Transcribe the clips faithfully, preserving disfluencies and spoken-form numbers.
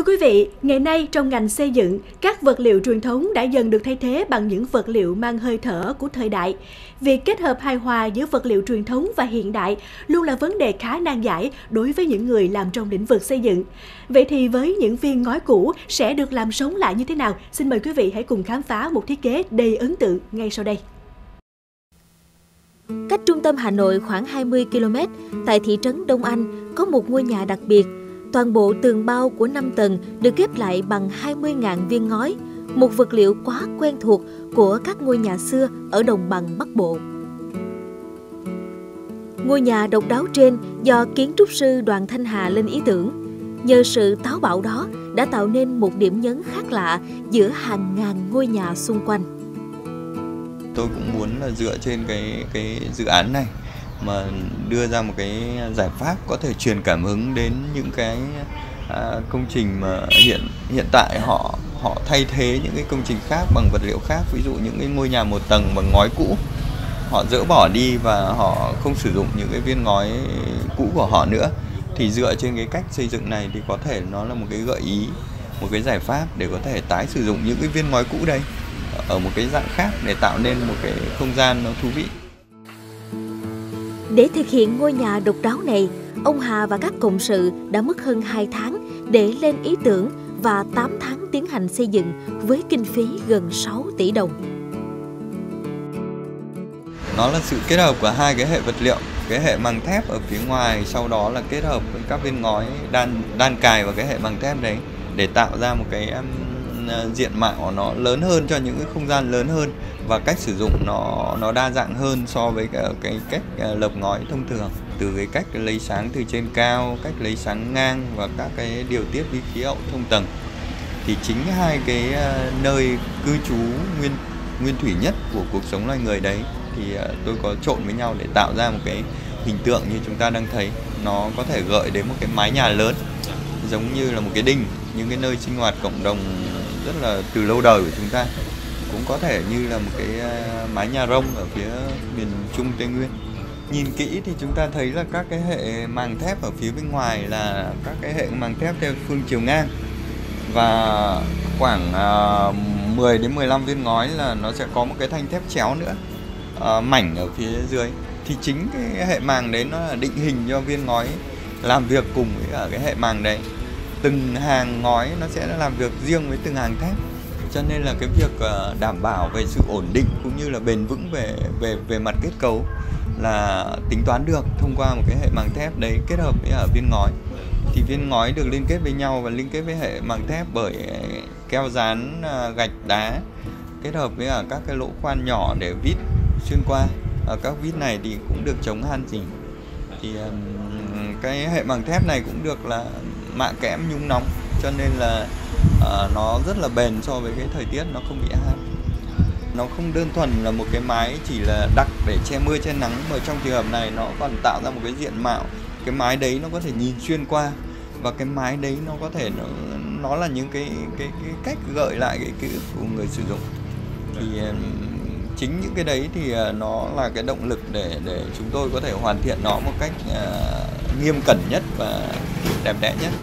quý vị, ngày nay trong ngành xây dựng, các vật liệu truyền thống đã dần được thay thế bằng những vật liệu mang hơi thở của thời đại. Việc kết hợp hài hòa giữa vật liệu truyền thống và hiện đại luôn là vấn đề khá nan giải đối với những người làm trong lĩnh vực xây dựng. Vậy thì với những viên ngói cũ sẽ được làm sống lại như thế nào? Xin mời quý vị hãy cùng khám phá một thiết kế đầy ấn tượng ngay sau đây. Cách trung tâm Hà Nội khoảng hai mươi ki lô mét, tại thị trấn Đông Anh có một ngôi nhà đặc biệt. Toàn bộ tường bao của năm tầng được ghép lại bằng hai mươi nghìn viên ngói, một vật liệu quá quen thuộc của các ngôi nhà xưa ở đồng bằng Bắc Bộ. Ngôi nhà độc đáo trên do kiến trúc sư Đoàn Thanh Hà lên ý tưởng. Nhờ sự táo bạo đó đã tạo nên một điểm nhấn khác lạ giữa hàng ngàn ngôi nhà xung quanh. Tôi cũng muốn là dựa trên cái cái dự án này mà đưa ra một cái giải pháp có thể truyền cảm hứng đến những cái à, công trình mà hiện hiện tại họ họ thay thế những cái công trình khác bằng vật liệu khác, ví dụ những cái ngôi nhà một tầng bằng ngói cũ họ dỡ bỏ đi và họ không sử dụng những cái viên ngói cũ của họ nữa, thì dựa trên cái cách xây dựng này thì có thể nó là một cái gợi ý, một cái giải pháp để có thể tái sử dụng những cái viên ngói cũ đây ở một cái dạng khác để tạo nên một cái không gian nó thú vị. Để thực hiện ngôi nhà độc đáo này, ông Hà và các cộng sự đã mất hơn hai tháng để lên ý tưởng và tám tháng tiến hành xây dựng với kinh phí gần sáu tỷ đồng. Nó là sự kết hợp của hai cái hệ vật liệu, cái hệ màng thép ở phía ngoài, sau đó là kết hợp với các viên ngói đan đan cài vào cái hệ màng thép đấy để tạo ra một cái um, diện mạo nó lớn hơn cho những cái không gian lớn hơn, và cách sử dụng nó nó đa dạng hơn so với cái, cái cách lợp ngói thông thường, từ cái cách lấy sáng từ trên cao, cách lấy sáng ngang và các cái điều tiết vi khí hậu thông tầng. Thì chính hai cái nơi cư trú nguyên nguyên thủy nhất của cuộc sống loài người đấy thì tôi có trộn với nhau để tạo ra một cái hình tượng như chúng ta đang thấy. Nó có thể gợi đến một cái mái nhà lớn giống như là một cái đình, những cái nơi sinh hoạt cộng đồng rất là từ lâu đời của chúng ta, cũng có thể như là một cái mái nhà rông ở phía miền Trung Tây Nguyên. Nhìn kỹ thì chúng ta thấy là các cái hệ màng thép ở phía bên ngoài là các cái hệ màng thép theo phương chiều ngang, và khoảng mười đến mười lăm viên ngói là nó sẽ có một cái thanh thép chéo nữa mảnh ở phía dưới. Thì chính cái hệ màng đấy nó là định hình cho viên ngói làm việc cùng với cả cái hệ màng đấy. Từng hàng ngói nó sẽ làm việc riêng với từng hàng thép, cho nên là cái việc đảm bảo về sự ổn định cũng như là bền vững về về về mặt kết cấu là tính toán được thông qua một cái hệ màng thép đấy kết hợp với ở viên ngói. Thì viên ngói được liên kết với nhau và liên kết với hệ màng thép bởi keo dán gạch đá kết hợp với ở các cái lỗ khoan nhỏ để vít xuyên qua. Ở các vít này thì cũng được chống han rỉ. Thì cái hệ màng thép này cũng được là mạ kẽm nhúng nóng, cho nên là uh, nó rất là bền so với cái thời tiết, nó không bị han. Nó không đơn thuần là một cái mái chỉ là đặc để che mưa che nắng, mà trong trường hợp này nó còn tạo ra một cái diện mạo. Cái mái đấy nó có thể nhìn xuyên qua, và cái mái đấy nó có thể nó, nó là những cái, cái cái cách gợi lại cái ký ức của người sử dụng. Thì um, chính những cái đấy thì uh, nó là cái động lực để để chúng tôi có thể hoàn thiện nó một cách uh, nghiêm cẩn nhất và đẹp đẽ nhất.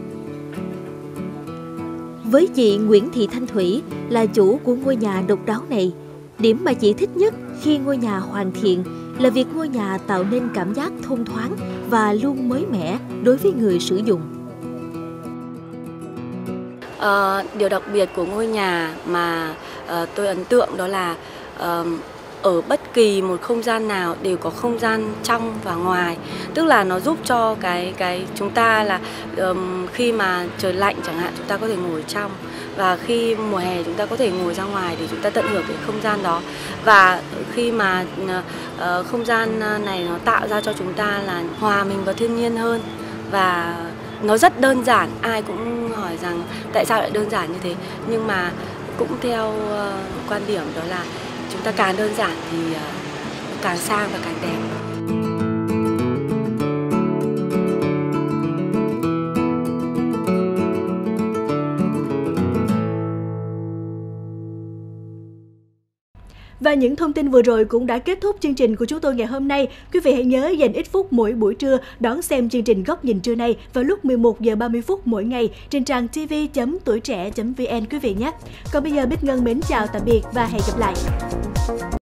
Với chị Nguyễn Thị Thanh Thủy là chủ của ngôi nhà độc đáo này, điểm mà chị thích nhất khi ngôi nhà hoàn thiện là việc ngôi nhà tạo nên cảm giác thông thoáng và luôn mới mẻ đối với người sử dụng. À, điều đặc biệt của ngôi nhà mà à, tôi ấn tượng đó là à, ở bất kỳ một không gian nào đều có không gian trong và ngoài, tức là nó giúp cho cái cái chúng ta là um, khi mà trời lạnh chẳng hạn chúng ta có thể ngồi trong, và khi mùa hè chúng ta có thể ngồi ra ngoài để chúng ta tận hưởng cái không gian đó. Và khi mà uh, không gian này nó tạo ra cho chúng ta là hòa mình vào thiên nhiên hơn, và nó rất đơn giản. Ai cũng hỏi rằng tại sao lại đơn giản như thế, nhưng mà cũng theo uh, quan điểm đó là chúng ta càng đơn giản thì uh, càng sang và càng đẹp. Và những thông tin vừa rồi cũng đã kết thúc chương trình của chúng tôi ngày hôm nay. Quý vị hãy nhớ dành ít phút mỗi buổi trưa đón xem chương trình Góc nhìn trưa nay vào lúc mười một giờ ba mươi phút mỗi ngày trên trang tv chấm tuổi trẻ chấm vn quý vị nhé. Còn bây giờ Bích Ngân mến chào tạm biệt và hẹn gặp lại.